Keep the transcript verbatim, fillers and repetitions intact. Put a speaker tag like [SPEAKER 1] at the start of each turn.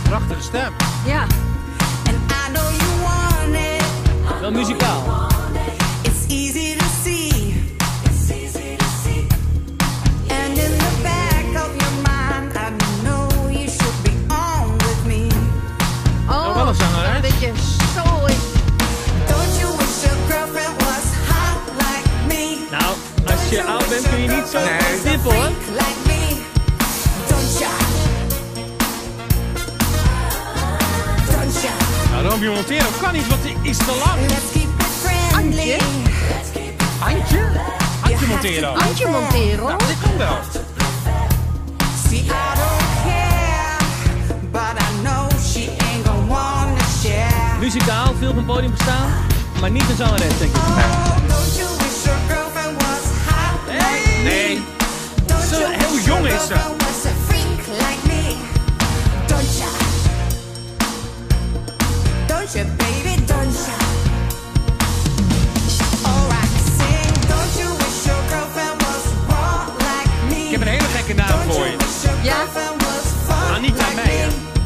[SPEAKER 1] Prachtige stem.
[SPEAKER 2] Ja.
[SPEAKER 3] Wel muzikaal.
[SPEAKER 4] It's easy to see. It's easy to see. And in the back of your mind, I know you should be on with me.
[SPEAKER 2] Oh,
[SPEAKER 1] wel een zanger, hè?
[SPEAKER 2] een beetje soul.
[SPEAKER 4] Don't you wish your girlfriend was hot like me?
[SPEAKER 3] Nou, als je oud bent kun je niet zo
[SPEAKER 1] Nee.
[SPEAKER 3] stippen hoor.
[SPEAKER 4] Like me. Don't ya? Don't ya?
[SPEAKER 1] Nou, Romeo Montero kan niet, want die is te lang.
[SPEAKER 4] Let's keep it friendly.
[SPEAKER 2] Antje?
[SPEAKER 1] Antje? Antje Montero.
[SPEAKER 2] Antje Montero.
[SPEAKER 1] Nou, dit kan wel.
[SPEAKER 4] See, I don't care, but I know she ain't gonna wanna share.
[SPEAKER 3] Muzikaal, veel op een podium gestaan, maar niet een zangeres denk ik.
[SPEAKER 4] Oh, don't you wish your girlfriend was hot like me?
[SPEAKER 1] Nee.
[SPEAKER 4] Don't
[SPEAKER 1] Ze-
[SPEAKER 4] you
[SPEAKER 1] heel
[SPEAKER 4] wish
[SPEAKER 1] jong
[SPEAKER 4] your
[SPEAKER 1] is ze.
[SPEAKER 4] girlfriend was a freak like me? Don't ya? Don't you, baby? Don't ya? Alright, sing. Don't you wish your girlfriend was raw like me?
[SPEAKER 1] Ik heb een hele gekke naam
[SPEAKER 4] Don't
[SPEAKER 1] voor
[SPEAKER 4] you
[SPEAKER 1] je.
[SPEAKER 4] wish your
[SPEAKER 2] Ja?
[SPEAKER 4] girlfriend was fun
[SPEAKER 1] Anita
[SPEAKER 4] like
[SPEAKER 1] Meijer.
[SPEAKER 4] me?